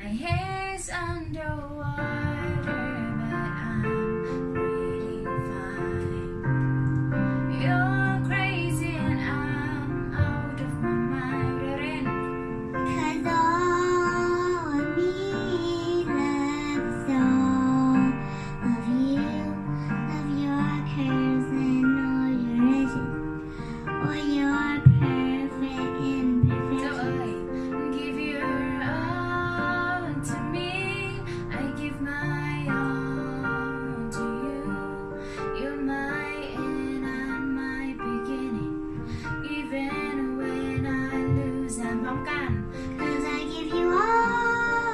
My head's underwater, but I'm breathing fine. You're crazy and I'm out of my mind. Cause all of me loves all of you. Love your curves and all your edges, or your perfect เจ้า imperfections. เอ๋ย give your all to me, I give my all to you. You're my end and my beginning, even when I lose and พร้อมกัน Cause I give you all.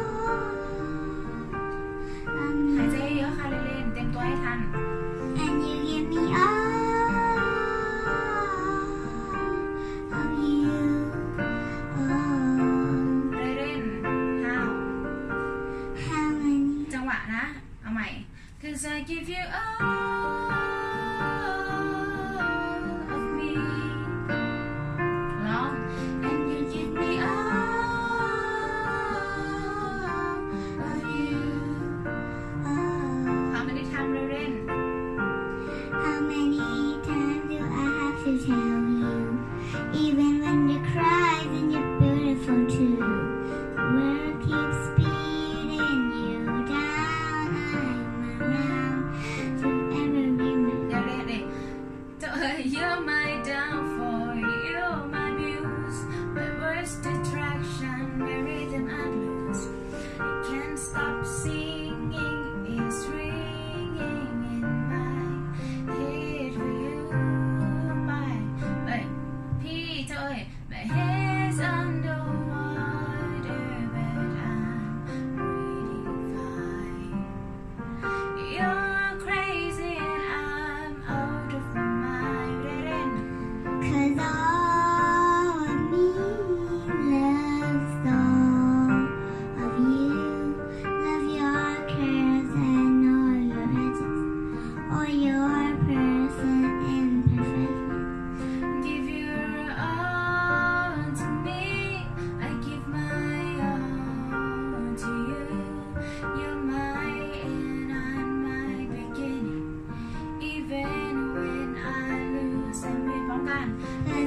หายใจเยอะๆค่ะเล่นๆเต็มตัวให้ทัน And you give me all of you. Oh, เล่นๆ how how many จังหวะนะ เอาใหม่ Cause I give you all of me ร้อง And you give me all of you oh, How many times เล่น how many times do I have to tell you? Even when you cry, then you're beautiful too. The world keeps beating you down. I'm around to ever remember. เดี๋ยวเล่นดิเจ้าเอ๋ย You're my downfall, you're my muse, my worst distraction, my rhythm I lose. I can't stop singing, it's ringing in my head for you. Bye. เอ้ยพี่เจ้าเอ๋ย My head's underwater, but I'm breathing fine. You're crazy and I'm out of my mind. Cause all of me loves all of you. Love your curves and all your edges, or your perfect imperfections. Give your all to me, I give my all to you. You're my end and my beginning, even when I lose and win พร้อมกัน Cause